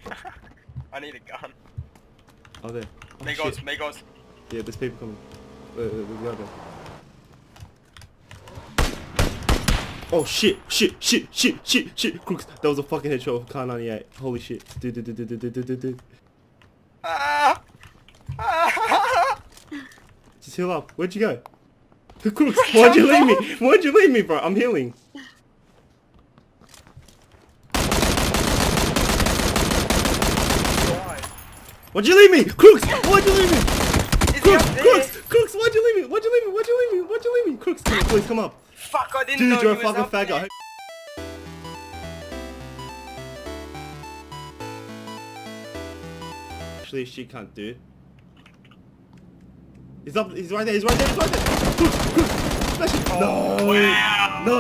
I need a gun. Oh, there. Oh, Meekoz, shit. Meekoz. Yeah, there's people coming. There's the other. Oh shit, shit. Crooks, that was a fucking headshot of Car 98. Holy shit. Dude. Ah! Ah! Just heal up. Where'd you go? Crooks, why'd you leave me? Why'd you leave me, bro? I'm healing. Why'd you leave me? Crooks, why'd you leave me? Crooks, why'd you leave me? Why'd you leave me? Crooks, please come up. Fuck, I didn't Dude, know you're a he was fucking up faggot. there. Actually, she can't, dude. He's up. He's right there. Crooks, smash it. Oh, No. wow. No.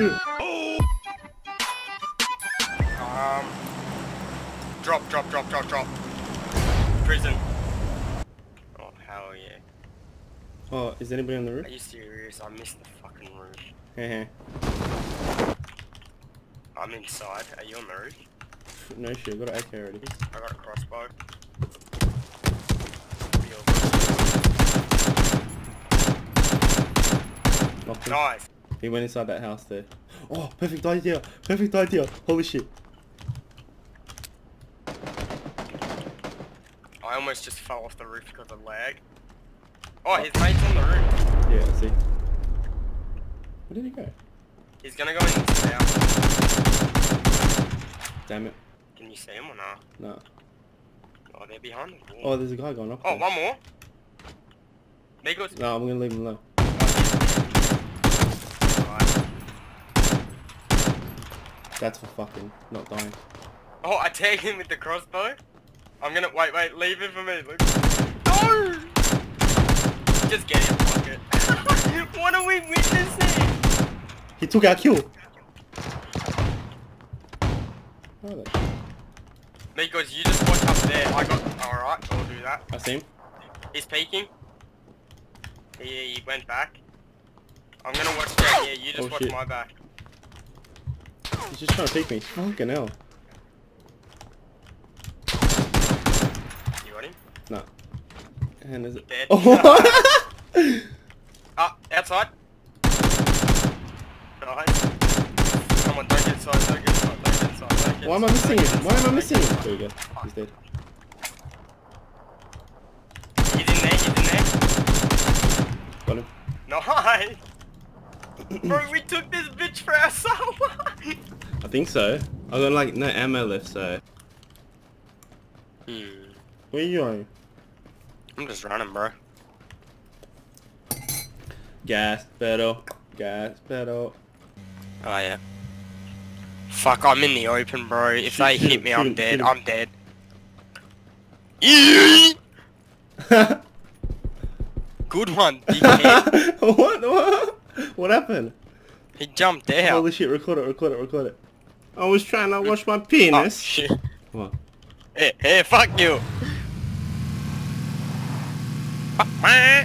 Drop. Prison. Oh, hell yeah. Oh, is anybody on the roof? Are you serious? I missed the fucking roof. Heh. I'm inside. Are you on the roof? No shit, got an AK already. I got a crossbow. Knocked him. Nice. He went inside that house there. Oh, perfect idea. Holy shit. I almost just fell off the roof because of lag. Oh, his mate's on the roof. Yeah, I see. Where did he go? He's gonna go in this house. Damn it. Can you see him or not? No. Oh, they're behind the wall. Oh, there's a guy going up Oh, there. one more. Meekoz. No, I'm gonna leave him alone. Right. That's for fucking not dying. Oh, I tagged him with the crossbow. I'm gonna wait, leave it for me. No! Just get him, fuck it. What are we witnessing? He took our kill. Oh, Meekoz, you just watch up there. Alright, I'll do that. I see him. He's peeking. He went back. I'm gonna watch down here. You just watch shit. my back. He's just trying to peek me. Fucking hell. You got him? No. And is it? Dead. Oh. Ah, outside. Nice. Come on, don't get inside. Why am I missing him? There we go. He's dead. He's in there. Got him. Nice. Bro, we took this bitch for ourselves. I think so. I got like no ammo left, so. Where are you going? I'm just running, bro. Gas pedal. Oh yeah. Fuck, I'm in the open, bro. If they hit me, I'm dead. I'm dead. Good one, dickhead. What happened? He jumped out. Holy shit, record it. I was trying to wash my penis. Oh, shit. Come on. Hey, fuck you. Where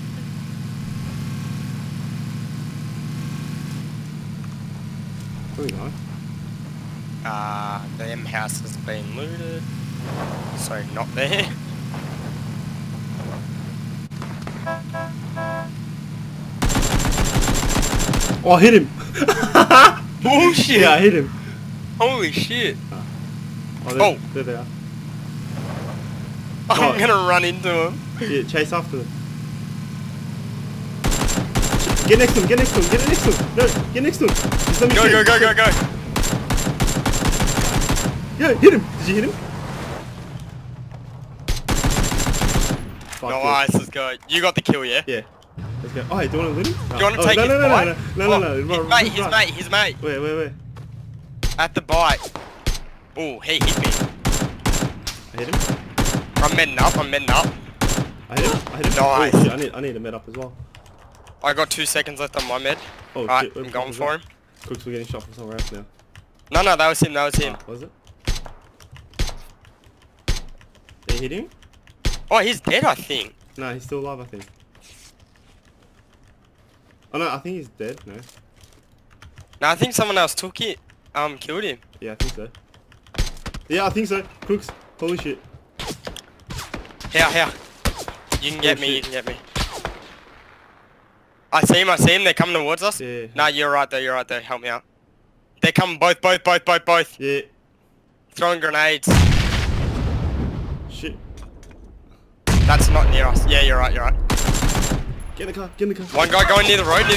are we going? Them house has been looted. So not there. Oh, I hit him! Bullshit! Yeah, I hit him. Holy shit! Oh, there they are. I'm gonna run into him. Yeah, chase after them. Get next to him. No, get next to him. Just let me shoot. Go. Yeah, hit him. Did you hit him? Fuck Nice, let's go. You got the kill, yeah? Yeah. Let's go. Oh, hey, do you want to loot him? Do you want to take his bike? No. His mate. Where? At the bike. Oh, he hit me. I hit him. I'm medding up. I hit him. Nice. Oh, shit, I need a med up as well. I got 2 seconds left on my med. Oh, Alright, shit. I'm going for him. Crooks, we're getting shot from somewhere else now. No, that was him. Was it? Did you hit him? Oh, he's dead, I think. No, he's still alive, I think. Oh no, I think he's dead, no. No, I think someone else took it. Killed him. Yeah, I think so. Yeah, I think so. Crooks, Holy shit. Here. You can get me, you can get me. I see him, they're coming towards us. Yeah. Nah, you're right there, help me out. They're coming both. Yeah. Throwing grenades. Shit. That's not near us. Yeah, you're right. Get in the car. One guy going near the road.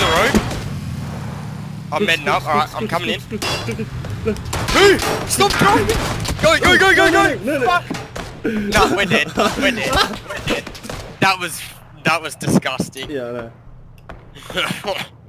I'm medding up, alright, I'm coming in. Hey! Stop throwing me! Go! No. No, we're dead. That was disgusting. Yeah, I know.